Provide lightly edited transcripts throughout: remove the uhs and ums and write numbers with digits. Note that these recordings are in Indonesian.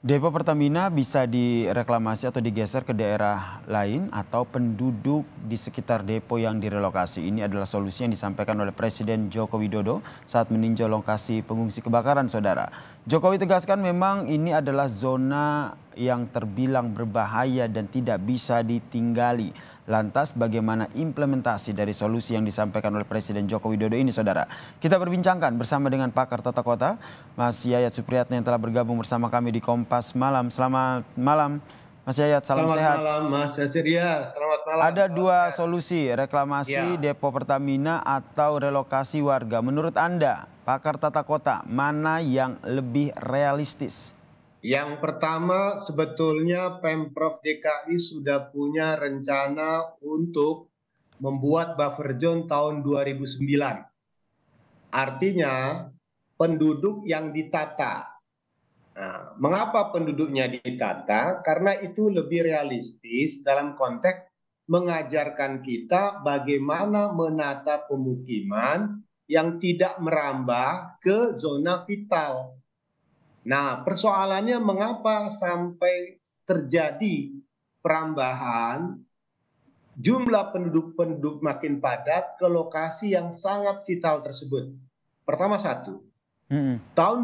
Depo Pertamina bisa direklamasi atau digeser ke daerah lain atau penduduk di sekitar depo yang direlokasi. Ini adalah solusi yang disampaikan oleh Presiden Joko Widodo saat meninjau lokasi pengungsi kebakaran, saudara. Jokowi tegaskan memang ini adalah zona yang terbilang berbahaya dan tidak bisa ditinggali. Lantas bagaimana implementasi dari solusi yang disampaikan oleh Presiden Joko Widodo ini, saudara? Kita berbincangkan bersama dengan pakar tata kota, Mas Yayat Supriyatna yang telah bergabung bersama kami di Kompas Malam. Selamat malam, Mas Yayat, salam Selamat sehat. malam Mas Yasir. Selamat malam. Ada Salam dua sehat. solusi, reklamasi Ya, depo Pertamina atau relokasi warga. Menurut Anda, pakar tata kota, mana yang lebih realistis? yang pertama sebetulnya Pemprov DKI sudah punya rencana untuk membuat buffer zone tahun 2009. Artinya penduduk yang ditata. Nah, mengapa penduduknya ditata? Karena itu lebih realistis dalam konteks mengajarkan kita bagaimana menata pemukiman yang tidak merambah ke zona vital. Nah, persoalannya mengapa sampai terjadi perambahan jumlah penduduk makin padat ke lokasi yang sangat vital tersebut. Pertama satu, Hmm. tahun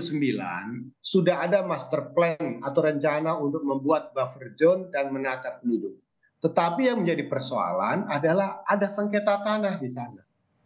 2009 sudah ada master plan atau rencana untuk membuat buffer zone dan menata penduduk. Tetapi yang menjadi persoalan adalah ada sengketa tanah di sana.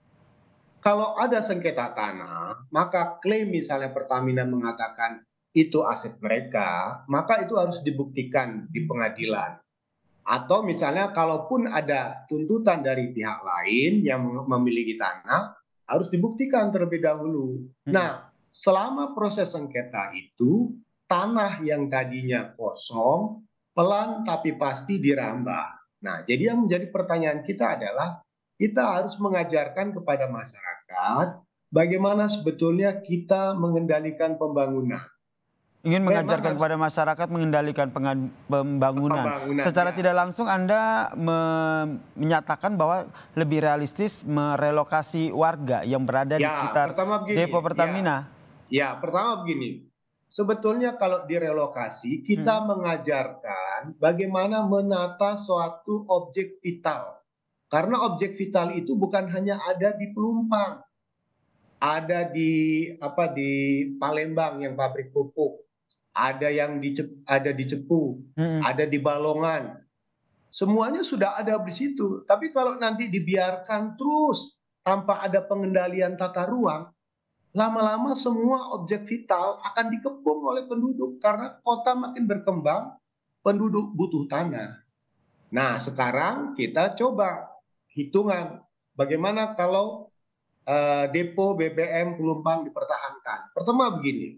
Kalau ada sengketa tanah, maka klaim misalnya Pertamina mengatakan itu aset mereka, maka itu harus dibuktikan di pengadilan. Atau misalnya kalaupun ada tuntutan dari pihak lain yang memiliki tanah, harus dibuktikan terlebih dahulu. Hmm. Nah, selama proses sengketa itu, tanah yang tadinya kosong, pelan tapi pasti dirambah. Nah, jadi yang menjadi pertanyaan kita adalah, kita harus mengajarkan kepada masyarakat bagaimana sebetulnya kita mengendalikan pembangunan. Ingin Memang mengajarkan harus kepada masyarakat mengendalikan pembangunan. pembangunan, Secara ya. tidak langsung Anda menyatakan bahwa lebih realistis merelokasi warga yang berada di Ya, sekitar pertama depo begini, Pertamina. pertama begini. Sebetulnya kalau direlokasi, kita Hmm. mengajarkan bagaimana menata suatu objek vital. Karena objek vital itu bukan hanya ada di Pelumpang, ada di Palembang yang pabrik pupuk, ada yang ada di Cepu, Hmm. ada di Balongan. Semuanya sudah ada di situ. Tapi kalau nanti dibiarkan terus tanpa ada pengendalian tata ruang, lama-lama semua objek vital akan dikepung oleh penduduk karena kota makin berkembang, penduduk butuh tanah. Nah, sekarang kita coba hitungan bagaimana kalau depo BBM Pelumpang dipertahankan. Pertama begini,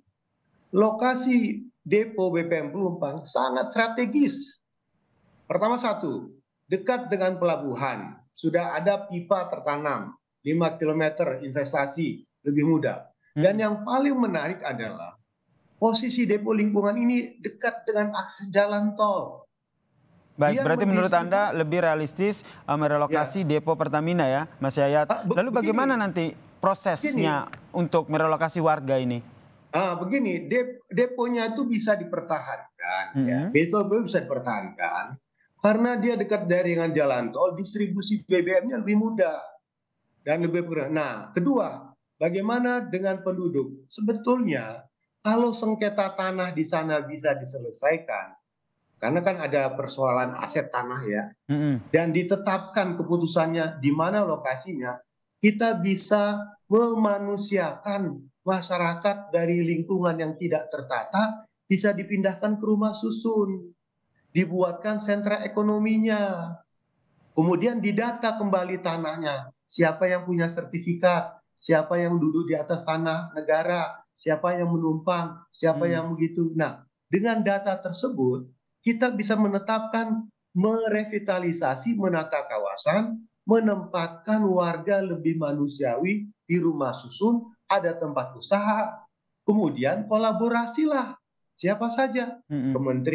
lokasi depo BBM Pelumpang sangat strategis. Pertama satu, dekat dengan pelabuhan, sudah ada pipa tertanam, 5 kilometer investasi, lebih mudah. Dan Hmm. yang paling menarik adalah posisi depo lingkungan ini dekat dengan akses jalan tol. Baik, Dia berarti menurut Anda mendistribut, lebih realistis merelokasi ya, depo Pertamina ya, Mas Yayat. Lalu bagaimana begini, nanti begini, prosesnya untuk merelokasi warga ini? begini, deponya itu bisa dipertahankan, ya, Hmm. depo bisa dipertahankan karena dia dekat dengan jalan tol, distribusi BBM-nya lebih mudah dan lebih murah. Nah, kedua, bagaimana dengan penduduk? Sebetulnya kalau sengketa tanah di sana bisa diselesaikan, karena kan ada persoalan aset tanah, ya, Hmm. dan ditetapkan keputusannya di mana lokasinya, kita bisa memanusiakan masyarakat dari lingkungan yang tidak tertata, bisa dipindahkan ke rumah susun, dibuatkan sentra ekonominya, kemudian didata kembali tanahnya, siapa yang punya sertifikat, siapa yang duduk di atas tanah negara, siapa yang menumpang, siapa Hmm. yang begitu. Nah, dengan data tersebut kita bisa menetapkan, merevitalisasi, menata kawasan, menempatkan warga lebih manusiawi di rumah susun, ada tempat usaha, kemudian kolaborasilah siapa saja, Hmm. kementeri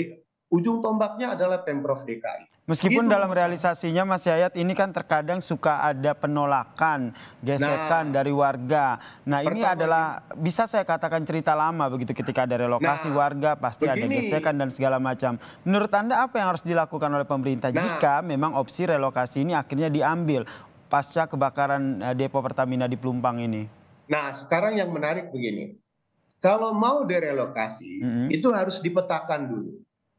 ujung tombaknya adalah Pemprov DKI. Meskipun Itu. dalam realisasinya Mas Yayat ini kan terkadang suka ada penolakan, gesekan dari warga. Nah ini adalah bisa saya katakan cerita lama begitu, ketika ada relokasi warga pasti ada gesekan dan segala macam. Menurut Anda apa yang harus dilakukan oleh pemerintah jika memang opsi relokasi ini akhirnya diambil pasca kebakaran depo Pertamina di Pelumpang ini? Nah sekarang yang menarik begini, kalau mau direlokasi itu harus dipetakan dulu.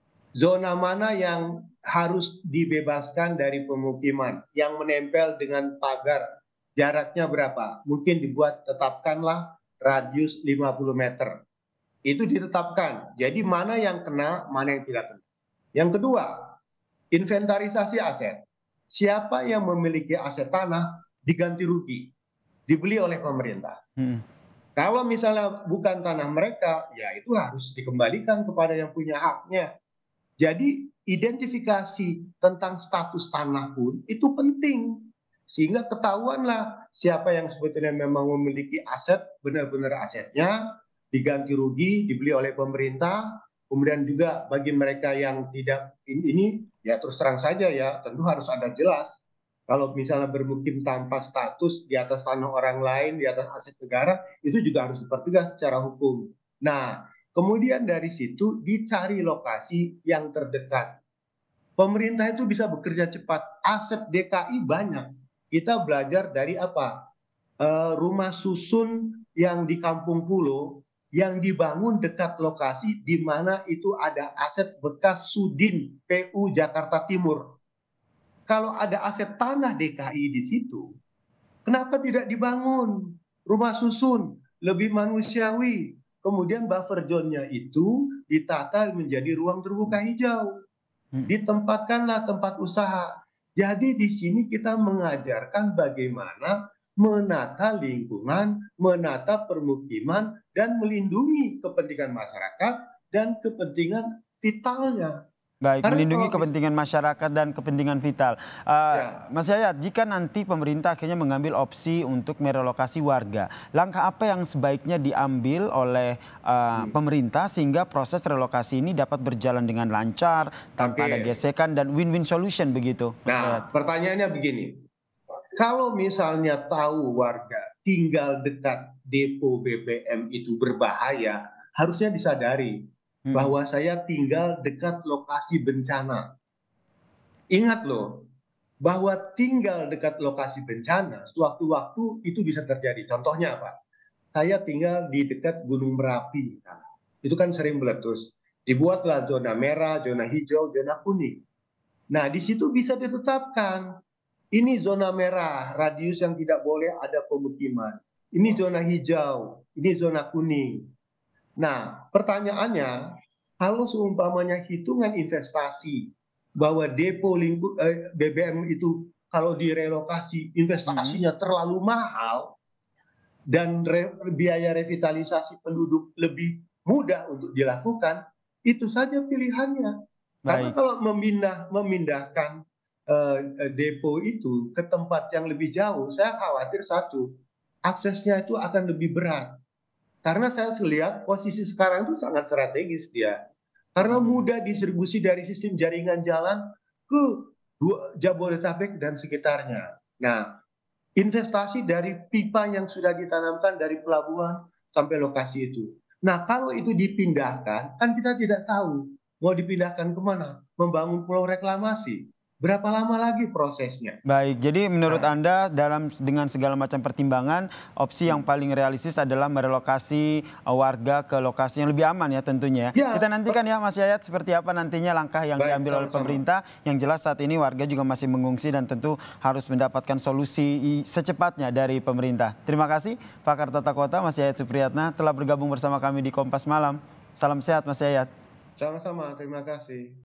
Zona mana yang harus dibebaskan dari pemukiman yang menempel dengan pagar, jaraknya berapa? Mungkin tetapkanlah radius 50 meter. Itu ditetapkan. Jadi mana yang kena, mana yang tidak kena. Yang kedua, inventarisasi aset. Siapa yang memiliki aset tanah diganti rugi, dibeli oleh pemerintah. Kalau misalnya bukan tanah mereka, ya itu harus dikembalikan kepada yang punya haknya. Jadi identifikasi tentang status tanah pun itu penting, sehingga ketahuanlah siapa yang sebetulnya memang memiliki aset, benar-benar asetnya diganti rugi, dibeli oleh pemerintah. Kemudian juga bagi mereka yang tidak ini, ya terus terang saja ya, tentu harus ada jelas. Kalau misalnya bermukim tanpa status di atas tanah orang lain, di atas aset negara, itu juga harus dipertegas secara hukum. Nah, kemudian dari situ dicari lokasi yang terdekat. Pemerintah itu bisa bekerja cepat. Aset DKI banyak. Kita belajar dari apa? Rumah susun yang di Kampung Pulo yang dibangun dekat lokasi di mana itu ada aset bekas Sudin PU Jakarta Timur. Kalau ada aset tanah DKI di situ, kenapa tidak dibangun rumah susun lebih manusiawi? Kemudian buffer zone-nya itu ditata menjadi ruang terbuka hijau. Ditempatkanlah tempat usaha. Jadi di sini kita mengajarkan bagaimana menata lingkungan, menata permukiman, dan melindungi kepentingan masyarakat dan kepentingan vitalnya. Baik, melindungi kepentingan masyarakat dan kepentingan vital. Mas Yayat, jika nanti pemerintah akhirnya mengambil opsi untuk merelokasi warga, langkah apa yang sebaiknya diambil oleh pemerintah sehingga proses relokasi ini dapat berjalan dengan lancar, tanpa ada gesekan dan win-win solution begitu? Mas Yayat. Pertanyaannya begini, kalau misalnya tahu warga tinggal dekat depo BBM itu berbahaya, harusnya disadari bahwa saya tinggal dekat lokasi bencana. Ingat loh, bahwa tinggal dekat lokasi bencana, sewaktu-waktu itu bisa terjadi. Contohnya apa? Saya tinggal di dekat Gunung Merapi. Itu kan sering meletus. Dibuatlah zona merah, zona hijau, zona kuning. Nah, di situ bisa ditetapkan. Ini zona merah, radius yang tidak boleh ada pemukiman. Ini zona hijau, ini zona kuning. Nah, pertanyaannya, kalau seumpamanya hitungan investasi bahwa depo BBM itu kalau direlokasi investasinya terlalu mahal dan biaya revitalisasi penduduk lebih mudah untuk dilakukan, itu saja pilihannya. Karena kalau memindahkan depo itu ke tempat yang lebih jauh, saya khawatir satu, aksesnya itu akan lebih berat. Karena saya lihat posisi sekarang itu sangat strategis dia. Karena mudah distribusi dari sistem jaringan jalan ke Jabodetabek dan sekitarnya. Nah, investasi dari pipa yang sudah ditanamkan dari pelabuhan sampai lokasi itu. Nah, kalau itu dipindahkan, kan kita tidak tahu mau dipindahkan kemana. Membangun pulau reklamasi. Berapa lama lagi prosesnya? Baik, jadi menurut Anda dengan segala macam pertimbangan, opsi yang paling realistis adalah merelokasi warga ke lokasi yang lebih aman ya tentunya. Kita nantikan ya Mas Yayat seperti apa nantinya langkah yang diambil oleh pemerintah. Yang jelas saat ini warga juga masih mengungsi dan tentu harus mendapatkan solusi secepatnya dari pemerintah. Terima kasih Pakar Tata Kota Mas Yayat Supriyatna telah bergabung bersama kami di Kompas Malam. Salam sehat Mas Yayat. Sama-sama, terima kasih.